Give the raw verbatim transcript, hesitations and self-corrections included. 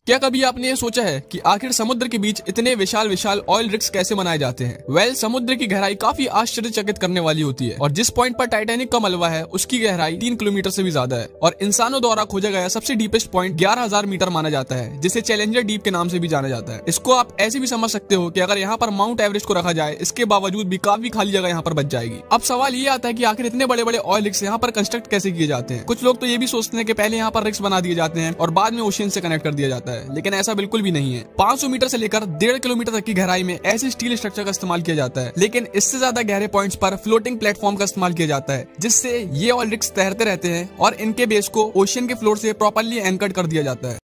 क्या कभी आपने ये सोचा है कि आखिर समुद्र के बीच इतने विशाल विशाल ऑयल रिग्स कैसे बनाए जाते हैं? वेल well, समुद्र की गहराई काफी आश्चर्यचकित करने वाली होती है और जिस पॉइंट पर टाइटैनिक का मलबा है उसकी गहराई तीन किलोमीटर से भी ज्यादा है और इंसानों द्वारा खोजा गया सबसे डीपेस्ट पॉइंट ग्यारह हजार मीटर माना जाता है, जिसे चैलेंजर डीप के नाम से भी जाना जाता है। इसको आप ऐसे भी समझ सकते हो कि अगर यहाँ पर माउंट एवरेस्ट को रखा जाए, इसके बावजूद भी काफी खाली जगह यहाँ पर बच जाएगी। अब सवाल ये आता है कि आखिर इतने बड़े बड़े ऑयल रिग्स यहाँ पर कंस्ट्रक्ट कैसे किए जाते हैं? कुछ लोग तो ये भी सोचते हैं कि पहले यहाँ पर रिग्स बना दिए जाते हैं और बाद में ओशियन से कनेक्ट कर दिया जाता है, लेकिन ऐसा बिल्कुल भी नहीं है। पाँच सौ मीटर से लेकर डेढ़ किलोमीटर तक की गहराई में ऐसे स्टील स्ट्रक्चर का इस्तेमाल किया जाता है, लेकिन इससे ज्यादा गहरे पॉइंट्स पर फ्लोटिंग प्लेटफॉर्म का इस्तेमाल किया जाता है, जिससे ये ऑयल रिग्स तैरते रहते हैं और इनके बेस को ओशियन के फ्लोर से प्रॉपर्ली एंकर्ड कर दिया जाता है।